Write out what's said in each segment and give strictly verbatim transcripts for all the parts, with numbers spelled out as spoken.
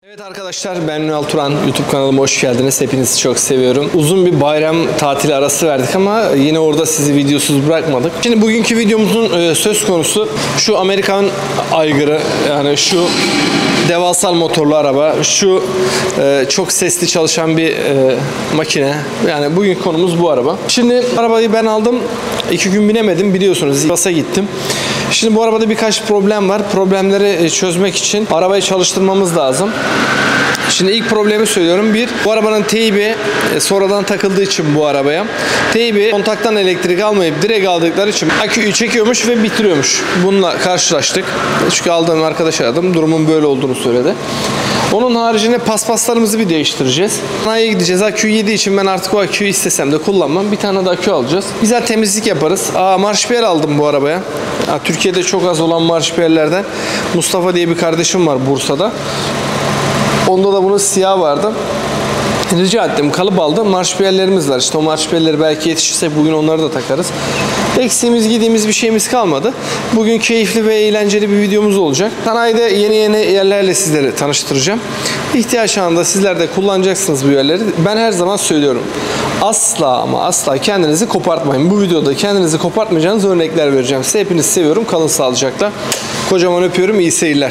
Evet arkadaşlar, ben Ünal Turan. YouTube kanalıma hoş geldiniz. Hepinizi çok seviyorum. Uzun bir bayram tatili arası verdik ama yine orada sizi videosuz bırakmadık. Şimdi bugünkü videomuzun söz konusu şu Amerikan aygırı, yani şu devasal motorlu araba, şu çok sesli çalışan bir makine. Yani bugün konumuz bu araba. Şimdi arabayı ben aldım. iki gün binemedim, biliyorsunuz. Sivas'a gittim. Şimdi bu arabada birkaç problem var. Problemleri çözmek için arabayı çalıştırmamız lazım. Şimdi ilk problemi söylüyorum. Bir, bu arabanın teybi sonradan takıldığı için bu arabaya. Teybi kontaktan elektrik almayıp direkt aldıkları için aküyü çekiyormuş ve bitiriyormuş. Bununla karşılaştık. Çünkü aldığım arkadaş aradım. Durumun böyle olduğunu söyledi. Onun haricinde paspaslarımızı bir değiştireceğiz. Sanayiye gideceğiz. Aküyü yediği için ben artık o aküyü istesem de kullanmam. Bir tane de akü alacağız. Güzel temizlik yaparız. Aa, marşpiyer aldım bu arabaya. Aa, Türkiye'de çok az olan marşpiyerlerden Mustafa diye bir kardeşim var Bursa'da. Onda da bunun siyah vardı. Rica ettim, kalıp aldım. Marşpiyerlerimiz var. İşte o marşpiyerleri belki yetişirse bugün onları da takarız. Eksiğimiz, gidiğimiz bir şeyimiz kalmadı. Bugün keyifli ve eğlenceli bir videomuz olacak. Sanayide yeni yeni yerlerle sizleri tanıştıracağım. İhtiyaç anında sizler de kullanacaksınız bu yerleri. Ben her zaman söylüyorum. Asla ama asla kendinizi kopartmayın. Bu videoda kendinizi kopartmayacağınız örnekler vereceğim size. Hepinizi seviyorum. Kalın sağlıcakla. Kocaman öpüyorum. İyi seyirler.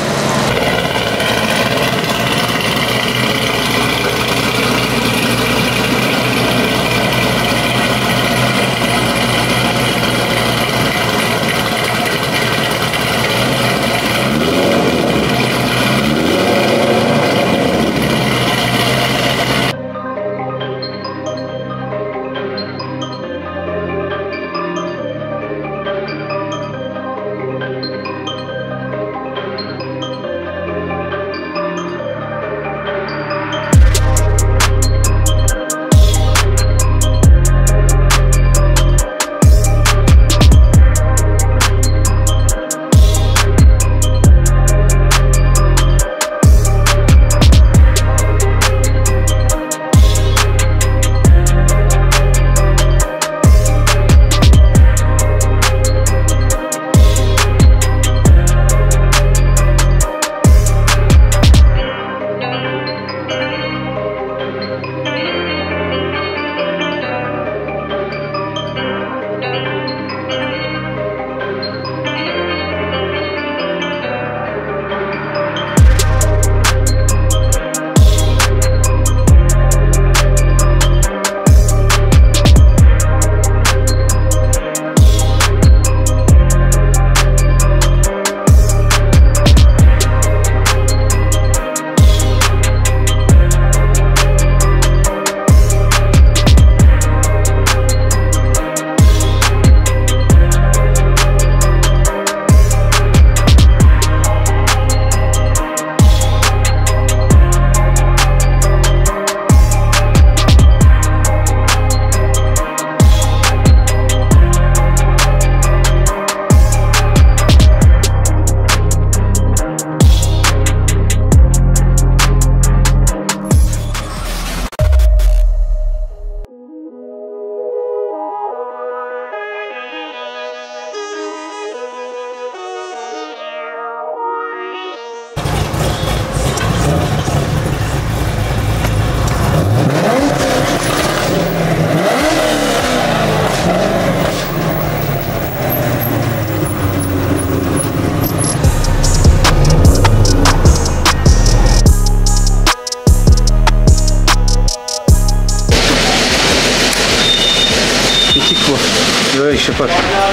Böyle iş yapar.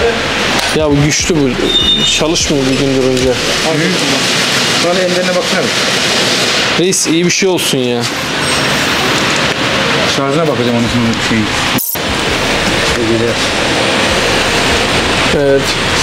Ya bu güçlü, bu çalışmıyor bir gün durunca. Bana ellerine baksana. Reis, iyi bir şey olsun ya. Şarjına bakacağım onun sonra bir şeyin. Sevgiler. Evet.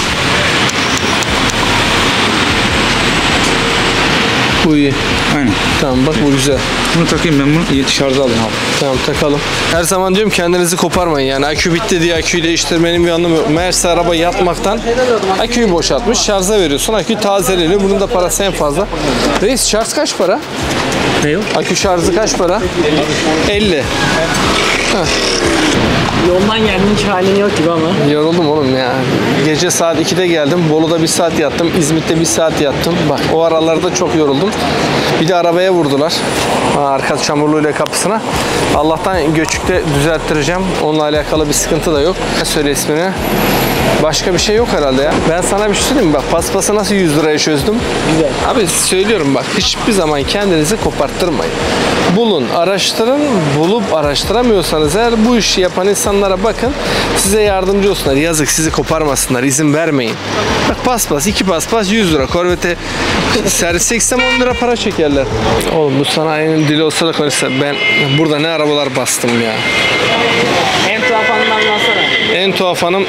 Bu iyi. Aynen. Tamam, bak bu güzel. Bunu takayım ben, bunu şarja alayım abi. Tamam, takalım. Her zaman diyorum kendinizi koparmayın. Yani akü bitti diye aküyü değiştirmenin bir anlamı yok. Meğerse araba yatmaktan aküyü boşaltmış. Şarja veriyorsun. Akü tazeleniyor. Bunun da parası en fazla. Reis, şarj kaç para? Ne o? Akü şarjı kaç para? elli. Yoldan geldin hiç halin yok gibi ama. Yoruldum oğlum ya. Gece saat ikide geldim. Bolu'da bir saat yattım. İzmit'te bir saat yattım. Bak o aralarda çok yoruldum. Bir de arabaya vurdular. Ha, arka çamurluyla kapısına. Allah'tan göçükte düzelttireceğim. Onunla alakalı bir sıkıntı da yok. Söyle ismini. Başka bir şey yok herhalde ya. Ben sana bir şey söyleyeyim mi? Bak paspası nasıl yüz liraya çözdüm. Güzel. Abi söylüyorum bak hiçbir zaman kendinizi koparttırmayın. Bulun, araştırın. Bulup araştıramıyorsanız eğer bu işi yapan insanlara bakın. Size yardımcı olsunlar. Yazık sizi koparmasınlar. İzin vermeyin. Bak paspas, iki paspas yüz lira. Korvete servis seksen on lira para çekerler. Oğlum bu sanayinin dili olsa da konuşsa ben burada ne arabalar bastım ya. En tuhaf anından anlatsana. En tuhaf hanım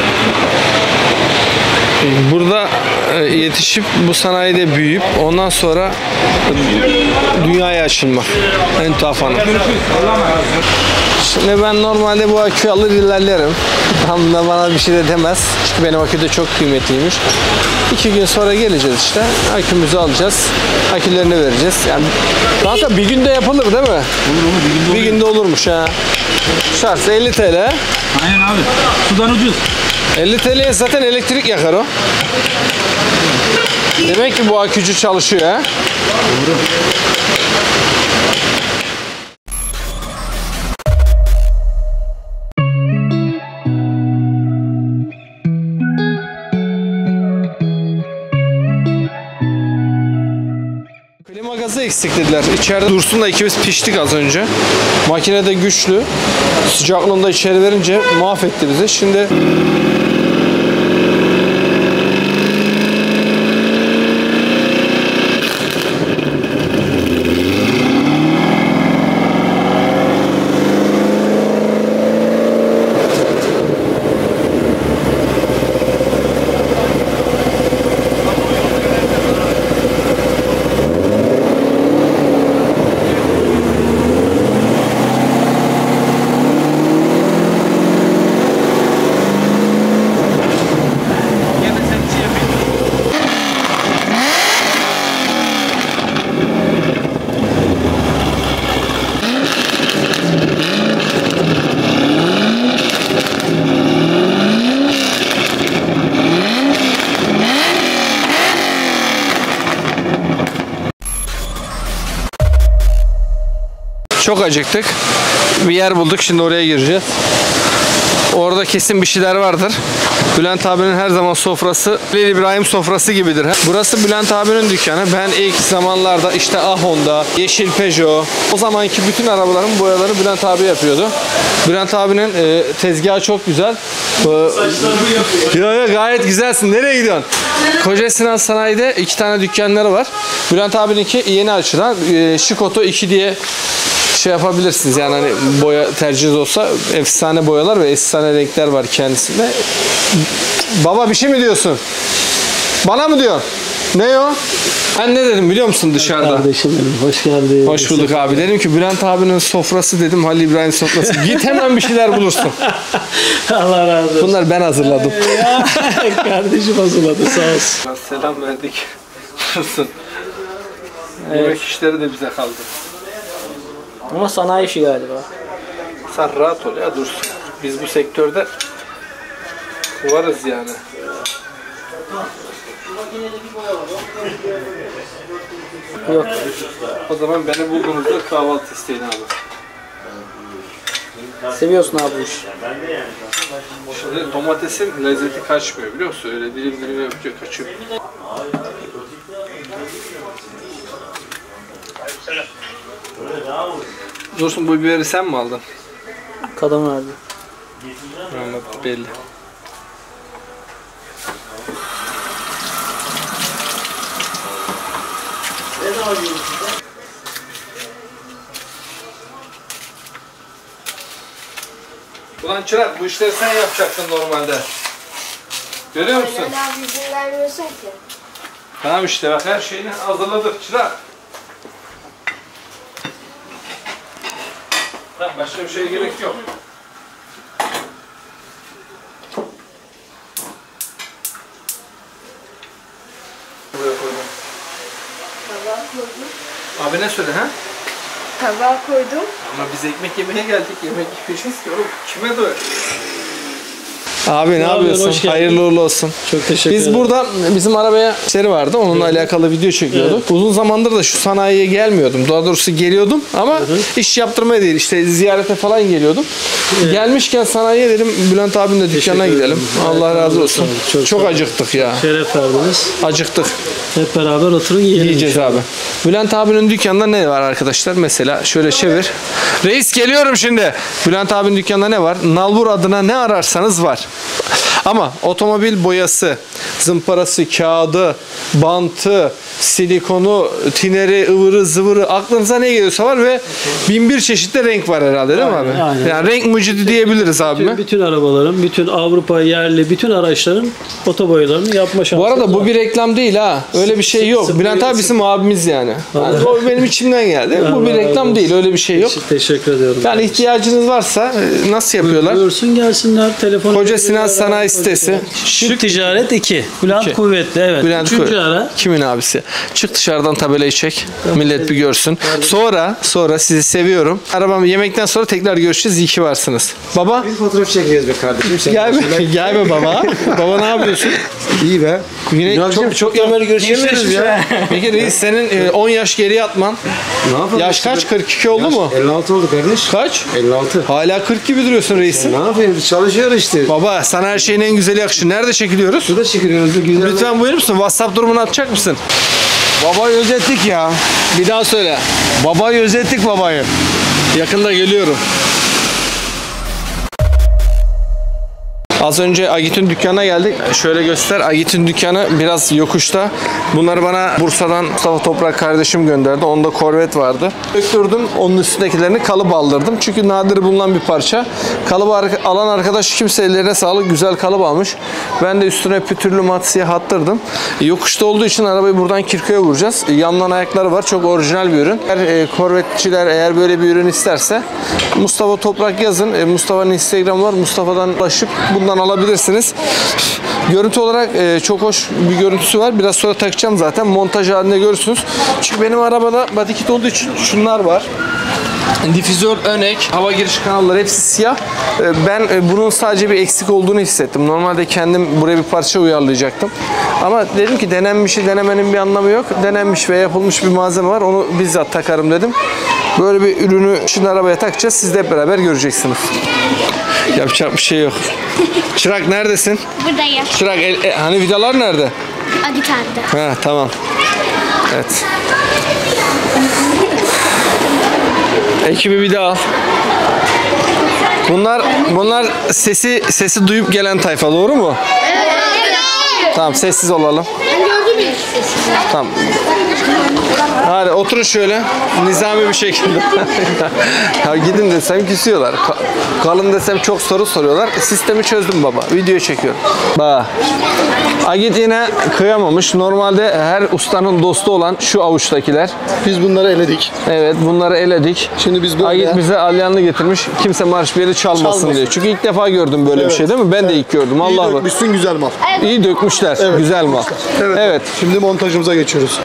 burada e, yetişip bu sanayide büyüyüp ondan sonra dünyaya açılmak. En tuhaf hanım. Şimdi ben normalde bu aküyü alır ilerlerim. Tam da bana bir şey de demez. Çünkü benim akü de çok kıymetliymiş. İki gün sonra geleceğiz işte. Akümüzü alacağız. Akülerini vereceğiz. Yani kanka bir günde yapılır değil mi? Olur olur bir günde Bir günde olurmuş ha. Şarj elli TL. Aynen abi. Sudan ucuz. elli T L'ye zaten elektrik yakar o. Demek ki bu akücü çalışıyor ha. Doğru. Klima gazı eksik dediler. İçeride dursun da ikimiz piştik az önce. Makine de güçlü. Sıcaklığında içeri verince mahvetti bizi. Şimdi çok acıktık. Bir yer bulduk. Şimdi oraya gireceğiz. Orada kesin bir şeyler vardır. Bülent abinin her zaman sofrası Halil İbrahim sofrası gibidir. Burası Bülent abinin dükkanı. Ben ilk zamanlarda işte Ahonda, Yeşil Peugeot, o zamanki bütün arabaların boyalarını Bülent abi yapıyordu. Bülent abinin e, tezgahı çok güzel. Saçlarımı Yo yo gayet güzelsin. Nereye gidiyorsun? Koca Sinan Sanayi'de iki tane dükkanları var. Bülent abininki yeni açılan e, Şikoto iki diye şey yapabilirsiniz yani hani boya tercihiniz olsa efsane boyalar ve efsane renkler var kendisinde. Baba bir şey mi diyorsun? Bana mı diyorsun? Ne o? Ben ne dedim biliyor musun dışarıda? Kardeşim benim, hoş geldin. Hoş bulduk abi. Dedim ki Bülent abinin sofrası dedim, Halil İbrahim sofrası. Git hemen bir şeyler bulursun. Allah razı olsun. Bunlar ben hazırladım. Kardeşim hazırladı sağ olsun. Selam verdik. Dursun. Yemek işleri de bize kaldı. Ama sanayi işi galiba. Sen rahat ol ya Dursun. Biz bu sektörde varız yani. Yok. O zaman beni bulduğunuzda kahvaltı isteyin abi. Seviyorsun abi bu işi. Şimdi domatesin lezzeti kaçmıyor biliyor musun? Öyle dilim dilim yapıyor, kaçıyor. Dursun bu biberi sen mi aldın? Kadın verdi. Anladım, belli. Ulan Çırak bu işleri sen yapacaktın normalde. Görüyor musun? Öyle abi izin vermiyorsun ki. Tamam işte bak her şeyini hazırladık Çırak. Tamam başka bir şeye gerek yok. Buraya koydum. Tamam koydum. Abi ne söyle ha? Tabağa koydum. Ama biz ekmek yemeye geldik. Yemek yiyeceğiz ki oğlum. Kime doyur? Abi ne, ne yapıyorsun? Hoş Hayırlı uğurlu olsun. Çok teşekkür Biz ederim. burada bizim arabaya işleri vardı. Onunla evet. alakalı video çekiyorduk. Evet. Uzun zamandır da şu sanayiye gelmiyordum. Daha doğrusu geliyordum ama hı hı. iş yaptırmaya değil. İşte ziyarete falan geliyordum. Evet. Gelmişken sanayiye dedim Bülent abinin de dükkanına gidelim. Evet. Allah razı olsun. Çok, çok acıktık ya. Şeref verdiniz. Acıktık. Hep beraber oturun yiyelim. Yiyeceğiz abi. Bülent abinin dükkanında ne var arkadaşlar? Mesela şöyle çevir. Reis geliyorum şimdi. Bülent abinin dükkanında ne var? Nalbur adına ne ararsanız var. Ama otomobil boyası, zımparası, kağıdı, bantı, silikonu, tineri, ıvırı, zıvırı aklınıza ne geliyorsa var ve bin bir çeşitli renk var herhalde değil mi abi? Aynen. Yani renk mucidi diyebiliriz abi. Bütün, bütün arabaların, bütün Avrupa yerli, bütün araçların otoboyalarını yapma şansı. Bu arada bu var. Bir reklam değil ha. Öyle bir şey yok. Sıfır, Bülent abi bizim abimiz yani. yani o benim içimden geldi. Bu bir reklam değil. Öyle bir şey yok. Teşekkür ediyorum. Yani ihtiyacınız varsa nasıl yapıyorlar? Buyursun gelsinler. Telefon. Koca Sinan Sanayi sitesi. Şık Ticaret iki. Bülent iki. Kuvvetli evet. Bülent Üçüncü ara. Kimin abisi? Çık dışarıdan tabelayı çek. Tamam, millet evet. bir görsün. Evet. Sonra sonra sizi seviyorum. Arabam yemekten sonra tekrar görüşeceğiz. İyi ki varsınız. Baba. Bir fotoğraf çekeceğiz be kardeşim. Gel be. Gel be baba. Baba ne yapıyorsun? İyi be. Yine çok çok, çok yaman görüşürüz ya. Peki reis senin on yaş geriye atman. Ne yapalım? Yaş kaç? kırk iki oldu yaş mu? elli altı oldu kardeş. Kaç? elli altı. Hala kırk gibi duruyorsun reisin. Ne yapayım? Biz çalışıyoruz işte. Baba sana her şeyin en güzeli yakışır. Nerede çekiliyoruz? Şurada çekiliyoruz. Güzel. Lütfen buyurur musun? WhatsApp durumunu atacak mısın? Babayı özettik ya. Bir daha söyle. Babayı özettik babayı. Yakında geliyorum. Az önce Agit'in dükkanına geldik. Şöyle göster. Agit'in dükkanı biraz yokuşta. Bunları bana Bursa'dan Mustafa Toprak kardeşim gönderdi. Onda Corvette vardı. Döktürdüm. Onun üstündekilerini kalıp aldırdım. Çünkü nadir bulunan bir parça. Kalıbı alan arkadaş kimse ellerine sağlık. Güzel kalıp almış. Ben de üstüne pütürlü mat siyah attırdım. Yokuşta olduğu için arabayı buradan Kirko'ya vuracağız. Yandan ayakları var. Çok orijinal bir ürün. Eğer e, Corvette'çiler eğer böyle bir ürün isterse Mustafa Toprak yazın. E, Mustafa'nın Instagram var. Mustafa'dan ulaşıp bundan alabilirsiniz. Görüntü olarak e, çok hoş bir görüntüsü var. Biraz sonra takacağım zaten. Montaj halinde görürsünüz. Çünkü benim arabada body kit olduğu için şunlar var. Difüzör, önek, hava giriş kanalları hepsi siyah. Ben bunun sadece bir eksik olduğunu hissettim. Normalde kendim buraya bir parça uyarlayacaktım. Ama dedim ki denenmişi denemenin bir anlamı yok. Denenmiş ve yapılmış bir malzeme var. Onu bizzat takarım dedim. Böyle bir ürünü şimdi arabaya takacağız. Siz de hep beraber göreceksiniz. Yapacak bir şey yok. Çırak neredesin? Buradayım. Çırak el, e, hani vidalar nerede? Agit abi. Ha tamam. Evet. Ekibi bir daha al. Bunlar bunlar sesi sesi duyup gelen tayfa, doğru mu? Evet. Tamam, sessiz olalım. Ben gördüm ilk sesini. Tamam. Hadi oturun şöyle. Nizami bir şekilde. Ya gidin desem küsüyorlar. Kalın desem çok soru soruyorlar. Sistemi çözdüm baba. Video çekiyorum. Bak. Agit yine kıyamamış. Normalde her ustanın dostu olan şu avuçtakiler. Biz bunları eledik. Evet, bunları eledik. Şimdi biz böyle... Agit bize alyanlı getirmiş. Kimse marş bir yeri çalmasın, çalmasın diye. Çünkü ilk defa gördüm böyle evet. bir şey değil mi? Ben evet. de ilk gördüm. Allah Allah. İyi dökmüşsün, güzel mal. İyi dökmüşler. Evet. Güzel mal. Evet. evet. Şimdi montajımıza geçiyoruz.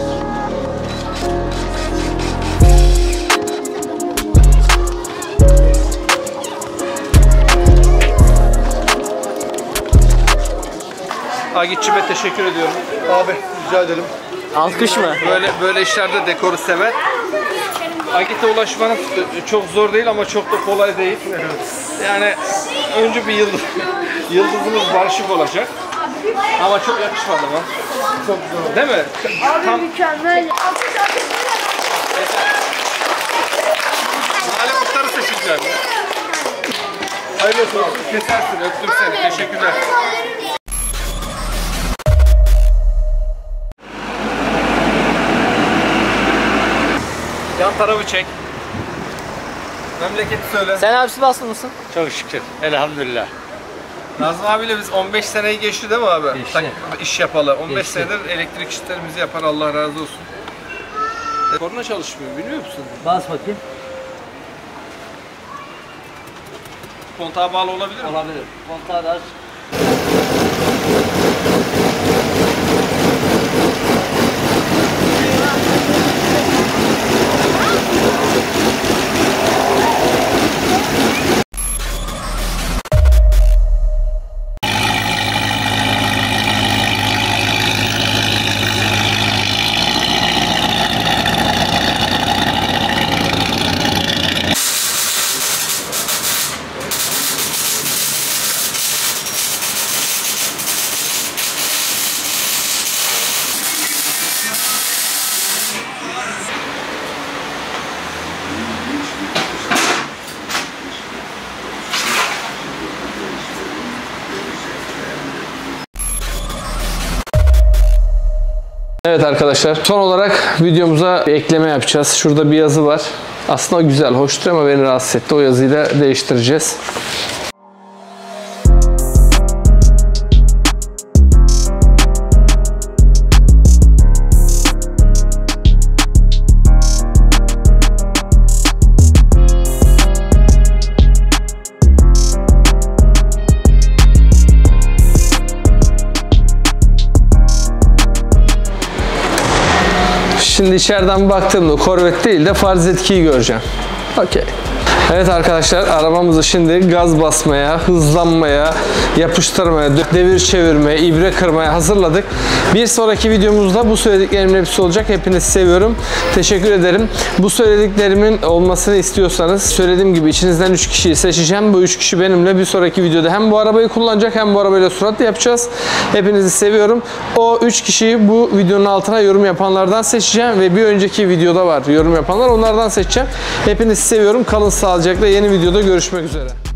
Agitçime teşekkür ediyorum. Abi rica ederim. Alkış mı? Böyle böyle işlerde dekoru sever. Agit'e ulaşmanız çok zor değil ama çok da kolay değil. Yani önce bir yıldız, yıldızımız barışık olacak. Ama çok yakışmadı mı? Çok zor. Değil mi? Abi Tam... mükemmel. Mahalle muhtarı seçeceğim ya. Hayırlı olsun. Kesersin. Öptüm seni. Teşekkürler. Yan tarafı çek. Memleketi söyle. Sen abi Sivaslı mısın? Çok şükür. Elhamdülillah. Nazım abiyle biz on beş seneyi geçti değil mi abi? Geçti. İş yapalı. on beş Geçti. senedir elektrik işlerimizi yapar, Allah razı olsun. Korna çalışmıyor, biliyor musun? Bas bakayım. Kontağa bağlı olabilir mi? Olabilir. Kontağı da aç. Evet arkadaşlar, son olarak videomuza bir ekleme yapacağız. Şurada bir yazı var. Aslında güzel, hoştur ama beni rahatsız etti. O yazıyı da değiştireceğiz. Şimdi içeriden baktığımda Corvette değil de Farzetki'yi göreceğim. Okey. Evet arkadaşlar, arabamızı şimdi gaz basmaya, hızlanmaya, yapıştırmaya, devir çevirmeye, ibre kırmaya hazırladık. Bir sonraki videomuzda bu söylediklerimin hepsi olacak. Hepinizi seviyorum. Teşekkür ederim. Bu söylediklerimin olmasını istiyorsanız söylediğim gibi içinizden üç kişiyi seçeceğim. Bu üç kişi benimle bir sonraki videoda hem bu arabayı kullanacak hem bu arabayla sürat yapacağız. Hepinizi seviyorum. O üç kişiyi bu videonun altına yorum yapanlardan seçeceğim ve bir önceki videoda var yorum yapanlar, onlardan seçeceğim. Hepinizi seviyorum. Kalın sağlıcakla, yeni videoda görüşmek üzere.